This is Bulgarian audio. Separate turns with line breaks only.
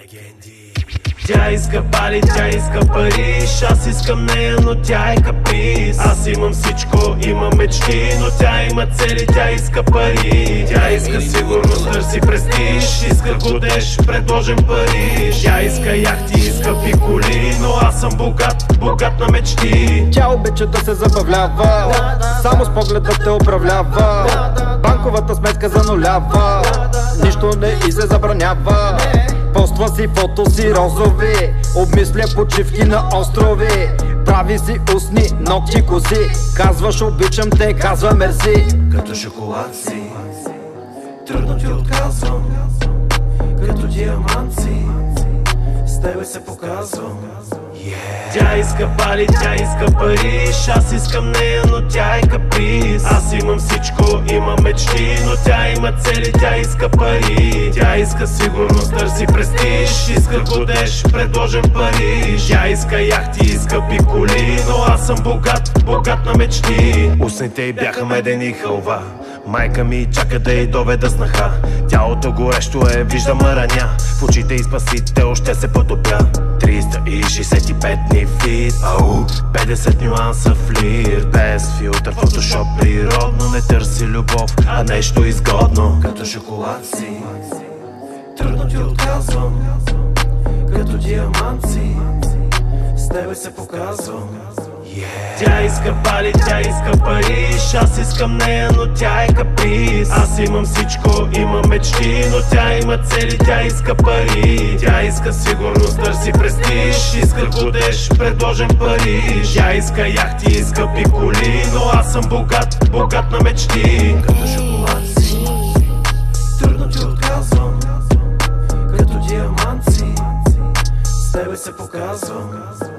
Легенди. Тя иска пари, тя иска париж. Аз искам нея, но тя е каприз. Аз имам всичко, имам мечти, но тя има цели, тя иска пари. Тя иска сигурност, търси престиж. Иска годеш, предложен Париж. Тя иска яхти, иска коли, но аз съм богат, богат на мечти.
Тя обича да се забавлява, само с погледа те управлява. Банковата сметка занулява, нищо не и се забранява. Поства си фото си розови, обмисля почивки на острови. Прави си устни, ногти, коси. Казваш обичам те, казва мерси.
Като шоколад си, трудно ти отказвам. Като диамант си, с тебе се показвам. Тя иска пари, тя иска париж. Аз искам нея, но тя е каприз. Аз имам всичко, имам мечти, но тя има цели, тя иска пари. Тя иска сигурност, търси престиж. Иска годеш, предложен Париж. Тя иска яхти, иска коли, но аз съм богат, богат на мечти. Устните й бяха медени хълва, майка ми чака да й доведа снаха. Тялото горещо е, виждам раня. В очите и спасител ще се потопя. 365 дни фит, 50 нюанса флирт. Без филтър, фотошоп природно. Не търси любов, а нещо изгодно. Като шоколад си, трудно ти отказвам. Като диамант си, с тебе се показвам. Тя иска пари, тя иска париж. Аз искам нея, но тя е каприз. Аз имам всичко, имам мечти, но тя има цели, тя иска пари. Тя иска сигурност, търси престиж. Иска годеш, предложен Париж. Тя иска яхти, иска коли, но аз съм богат, богат на мечти. Като шоколад си, трудно ти отказвам. Като диамант си, с тебе се показвам.